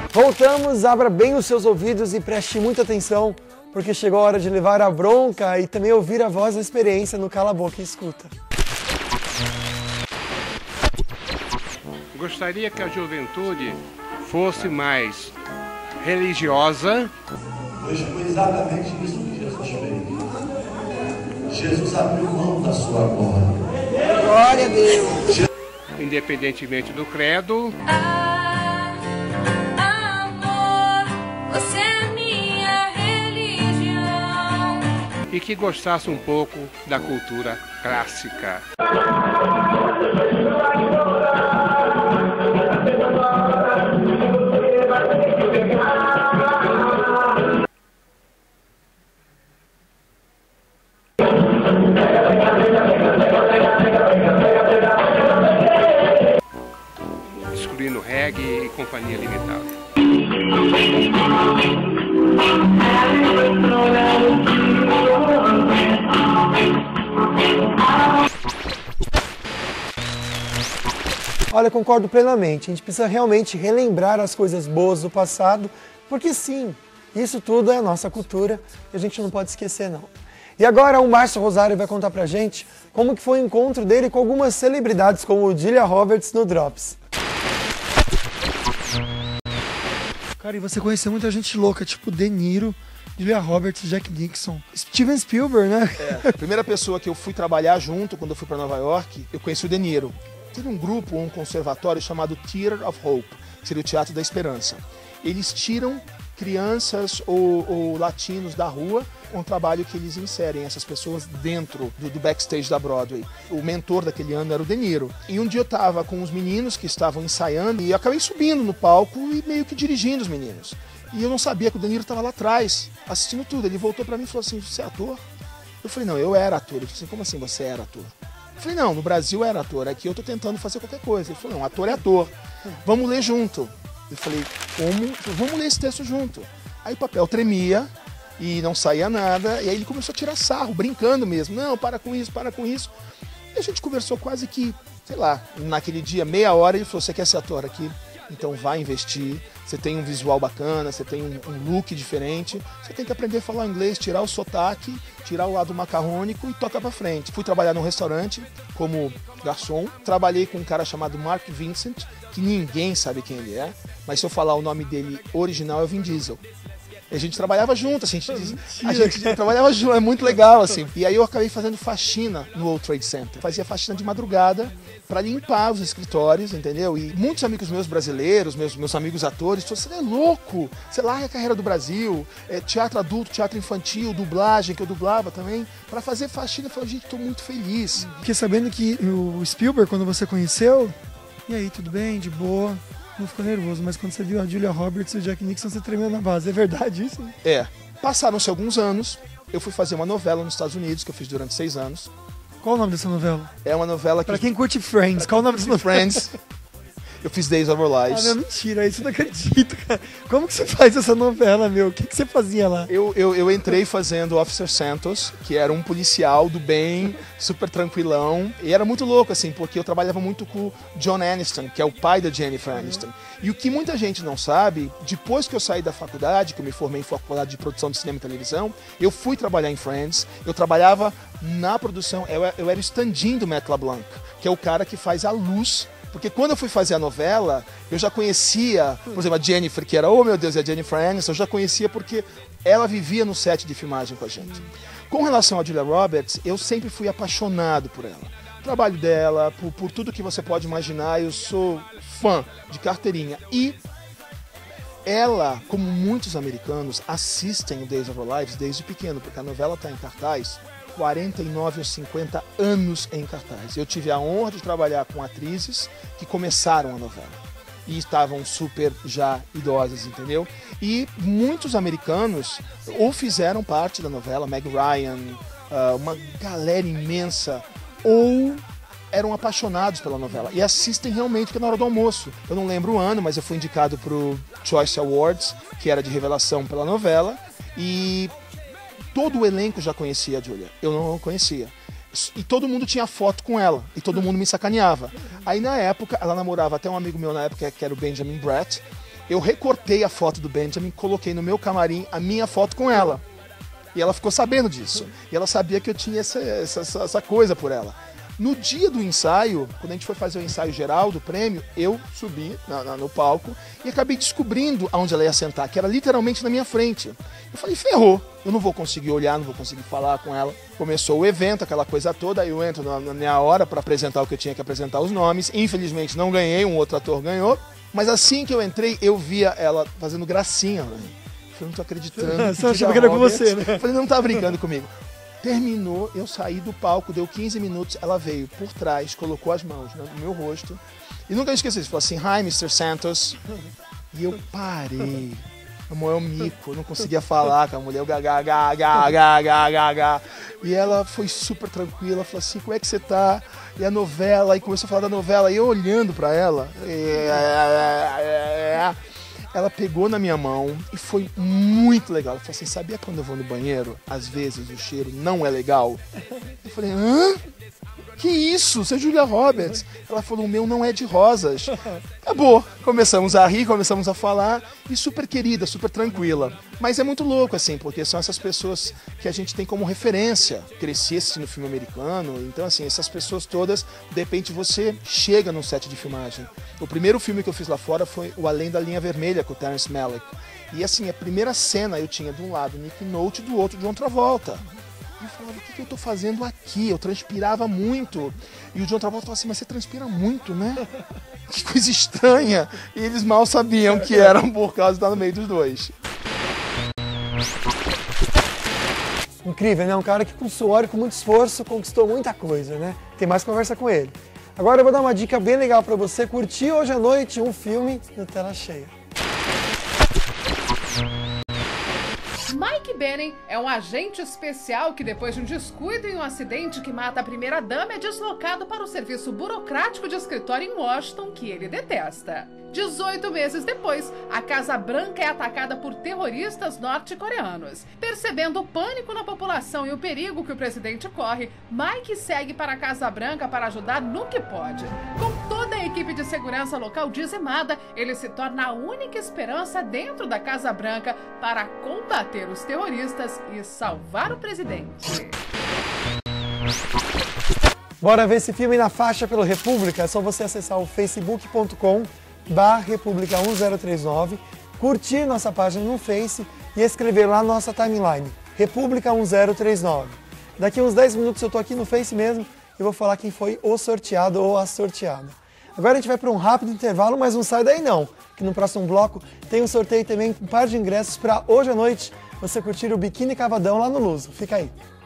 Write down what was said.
Voltamos, abra bem os seus ouvidos e preste muita atenção, porque chegou a hora de levar a bronca e também ouvir a voz da experiência no Cala a Boca e Escuta. Gostaria que a juventude fosse mais religiosa. Hoje foi exatamente isso que Jesus fez. Jesus abriu mão da sua glória. Glória a Deus! Independentemente do credo. Amor, você é minha religião. E que gostasse um pouco da cultura clássica. Excluindo reggae e companhia limitada. Olha, concordo plenamente. A gente precisa realmente relembrar as coisas boas do passado, porque sim, isso tudo é a nossa cultura e a gente não pode esquecer, não. E agora o Márcio Rosário vai contar pra gente como que foi o encontro dele com algumas celebridades como o Julia Roberts no Drops. Cara, e você conheceu muita gente louca, tipo De Niro, Julia Roberts, Jack Nixon, Steven Spielberg, né? A primeira pessoa que eu fui trabalhar junto quando eu fui para Nova York, eu conheci o De Niro. Teve um grupo, um conservatório chamado Theater of Hope, que seria o Teatro da Esperança. Eles tiram crianças ou latinos da rua, um trabalho que eles inserem essas pessoas dentro do backstage da Broadway. O mentor daquele ano era o De Niro. E um dia eu tava com os meninos que estavam ensaiando e eu acabei subindo no palco e meio que dirigindo os meninos. E eu não sabia que o De Niro estava lá atrás, assistindo tudo. Ele voltou para mim e falou assim, você é ator? Eu falei, não, eu era ator. Ele falou assim, como assim você era ator? Eu falei, não, no Brasil eu era ator, aqui eu tô tentando fazer qualquer coisa. Ele falou, não, ator é ator, vamos ler junto. Eu falei, como? Vamos ler esse texto junto. Aí o papel tremia e não saía nada, e aí ele começou a tirar sarro, brincando mesmo. Não, para com isso, para com isso. E a gente conversou quase que, sei lá, naquele dia, meia hora, ele falou, você quer ser ator aqui? Então vai investir, você tem um visual bacana, você tem um look diferente, você tem que aprender a falar inglês, tirar o sotaque, tirar o lado macarrônico e tocar pra frente. Fui trabalhar num restaurante como garçom, trabalhei com um cara chamado Mark Vincent, que ninguém sabe quem ele é, mas se eu falar o nome dele original é Vin Diesel. E a gente trabalhava junto, assim, a gente trabalhava junto, é muito legal, assim. E aí eu acabei fazendo faxina no World Trade Center. Fazia faxina de madrugada para limpar os escritórios, entendeu? E muitos amigos meus brasileiros, meus amigos atores, falaram, você é louco, você larga a carreira do Brasil, teatro adulto, teatro infantil, dublagem, que eu dublava também, para fazer faxina. Eu falei, gente, tô muito feliz. Fiquei sabendo que o Spielberg, quando você conheceu, e aí, tudo bem, de boa? Não ficou nervoso, mas quando você viu a Julia Roberts e o Jack Nixon, você tremeu na base. É verdade isso? É. Passaram-se alguns anos, eu fui fazer uma novela nos Estados Unidos, que eu fiz durante 6 anos. Qual o nome dessa novela? É uma novela que... Pra quem curte Friends, qual o nome dessa novela? Friends. Eu fiz Days of Our Lives. Ah, não, mentira, isso eu não acredito, cara. Como que você faz essa novela, meu? O que você fazia lá? Eu entrei fazendo Officer Santos, que era um policial do bem, super tranquilão. E era muito louco, assim, porque eu trabalhava muito com o John Aniston, que é o pai da Jennifer Aniston. E o que muita gente não sabe, depois que eu saí da faculdade, que eu me formei em faculdade de produção de cinema e televisão, eu fui trabalhar em Friends, eu trabalhava na produção, eu era o stand-in do Matt LeBlanc, que é o cara que faz a luz. Porque quando eu fui fazer a novela, eu já conhecia, por exemplo, a Jennifer, que era, oh meu Deus, é a Jennifer Aniston, eu já conhecia porque ela vivia no set de filmagem com a gente. Com relação a Julia Roberts, eu sempre fui apaixonado por ela. O trabalho dela, por tudo que você pode imaginar, eu sou fã de carteirinha. E ela, como muitos americanos, assistem o Days of Our Lives desde pequeno, porque a novela está em cartaz 49 ou 50 anos em cartaz. Eu tive a honra de trabalhar com atrizes que começaram a novela e estavam super já idosas, entendeu? E muitos americanos ou fizeram parte da novela, Meg Ryan, uma galera imensa, ou eram apaixonados pela novela e assistem realmente, que é na hora do almoço. Eu não lembro o ano, mas eu fui indicado para o Choice Awards, que era de revelação pela novela, e todo o elenco já conhecia a Julia, eu não a conhecia. E todo mundo tinha foto com ela, e todo mundo me sacaneava. Aí na época, ela namorava até um amigo meu na época, que era o Benjamin Bratt, Eu recortei a foto do Benjamin, coloquei no meu camarim a minha foto com ela. E ela ficou sabendo disso. E ela sabia que eu tinha essa coisa por ela. No dia do ensaio, quando a gente foi fazer o ensaio geral do prêmio, eu subi no palco e acabei descobrindo aonde ela ia sentar, que era literalmente na minha frente. Eu falei, ferrou, eu não vou conseguir olhar, não vou conseguir falar com ela. Começou o evento, aquela coisa toda, aí eu entro na minha hora para apresentar o que eu tinha que apresentar, os nomes. Infelizmente não ganhei, um outro ator ganhou. Mas assim que eu entrei, eu via ela fazendo gracinha, né? Eu falei, não tô acreditando. Você achava que era com você, né? Eu falei, não tá brincando comigo. Terminou, eu saí do palco, deu 15 minutos, ela veio por trás, colocou as mãos no meu rosto. E nunca esqueci isso, falou assim, hi, Mr. Santos. E eu parei. A mulher é um mico, eu não conseguia falar com a mulher, eu gaga. E ela foi super tranquila, falou assim, como é que você tá? E a novela, e começou a falar da novela, e eu olhando pra ela. Ela pegou na minha mão e foi muito legal. Ela falou assim, sabia quando eu vou no banheiro, às vezes o cheiro não é legal? Eu falei, hã? Que isso? Você é Julia Roberts? Ela falou, o meu não é de rosas. Acabou. Começamos a rir, começamos a falar. E super querida, super tranquila. Mas é muito louco, assim, porque são essas pessoas que a gente tem como referência. Cresci assistindo filme americano. Então, assim, essas pessoas todas, de repente você chega num set de filmagem. O primeiro filme que eu fiz lá fora foi O Além da Linha Vermelha, com o Terrence Malick. E, assim, a primeira cena eu tinha de um lado Nick Nolte e do outro John Travolta. E eu falava, o que eu tô fazendo aqui? Eu transpirava muito. E o John Travolta falava assim, mas você transpira muito, né? Que coisa estranha. E eles mal sabiam que era por causa de estar no meio dos dois. Incrível, né? Um cara que com suor e com muito esforço conquistou muita coisa, né? Tem mais conversa com ele. Agora eu vou dar uma dica bem legal pra você curtir hoje à noite um filme no Tela Cheia. Mike Benning é um agente especial que, depois de um descuido e um acidente que mata a primeira-dama, é deslocado para o serviço burocrático de escritório em Washington, que ele detesta. 18 meses depois, a Casa Branca é atacada por terroristas norte-coreanos. Percebendo o pânico na população e o perigo que o presidente corre, Mike segue para a Casa Branca para ajudar no que pode. Com toda a equipe de segurança local dizimada, ele se torna a única esperança dentro da Casa Branca para combater os terroristas e salvar o presidente. Bora ver esse filme na faixa pelo República? É só você acessar o facebook.com/República1039, curtir nossa página no Face e escrever lá na nossa timeline, República1039. Daqui uns 10 minutos eu tô aqui no Face mesmo e vou falar quem foi o sorteado ou a sorteada. Agora a gente vai para um rápido intervalo, mas não sai daí não, que no próximo bloco tem um sorteio também com um par de ingressos para hoje à noite você curtir o Biquíni Cavadão lá no Luso. Fica aí.